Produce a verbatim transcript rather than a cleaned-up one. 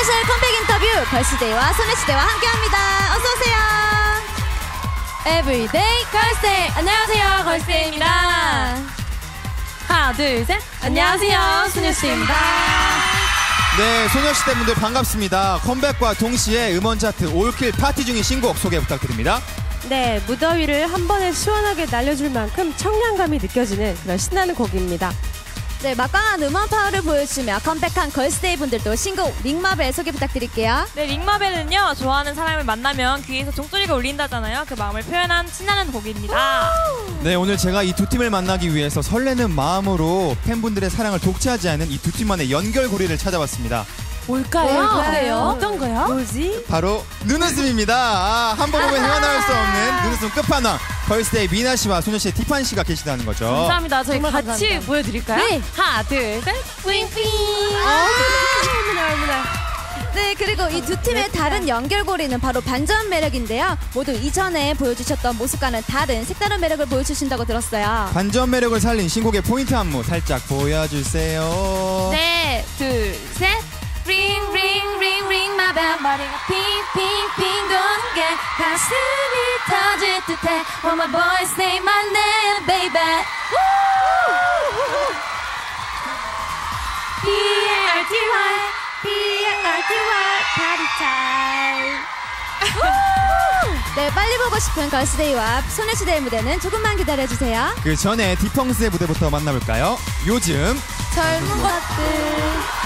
스페셜 컴백 인터뷰 걸스데이와 소녀시대와 함께합니다. 어서 오세요. 에브리데이 걸스데이. 안녕하세요, 걸스데이입니다. 하나 둘 셋. 안녕하세요, 소녀시대입니다. 네, 소녀시대 분들 반갑습니다. 컴백과 동시에 음원 차트 올킬 파티 중인 신곡 소개 부탁드립니다. 네, 무더위를 한 번에 시원하게 날려줄 만큼 청량감이 느껴지는 그런 신나는 곡입니다. 네, 막강한 음원 파워를 보여주며 컴백한 걸스데이 분들도 신곡 링마벨 소개 부탁드릴게요. 네, 링마벨은요, 좋아하는 사람을 만나면 귀에서 종소리가 울린다잖아요. 그 마음을 표현한 신나는 곡입니다. 네, 오늘 제가 이 두 팀을 만나기 위해서 설레는 마음으로 팬분들의 사랑을 독차지 않은 이 두 팀만의 연결고리를 찾아봤습니다. 뭘까요? 뭘까요? 어떤 거요? 뭐지? 바로 눈웃음입니다. 아, 한 번 보면 헤어나올 수 없는 눈웃음 끝판왕 걸스데이 미나 씨와 소녀시대 티파니 씨가 계시다는 거죠. 감사합니다. 저희 정말 같이 감사합니다. 보여드릴까요? 네. 하나 둘 셋. 뿌잉뿌잉. 어머나, 어머나. 네, 그리고 이 두 팀의 다른 연결고리는 바로 반전 매력인데요. 모두 이전에 보여주셨던 모습과는 다른 색다른 매력을 보여주신다고 들었어요. 반전 매력을 살린 신곡의 포인트 안무 살짝 보여주세요. 네, 둘 셋. ring ring ring ring my bell. 머리가 핑핑핑 도는 게 가슴이 터질 듯해. When my boys say my name, baby. B A R T Y B A R T Y party time. 네, 빨리 보고 싶은 걸스데이와 소녀시대의 무대는 조금만 기다려주세요. 그 전에 디펑스의 무대부터 만나볼까요? 요즘 젊은 것들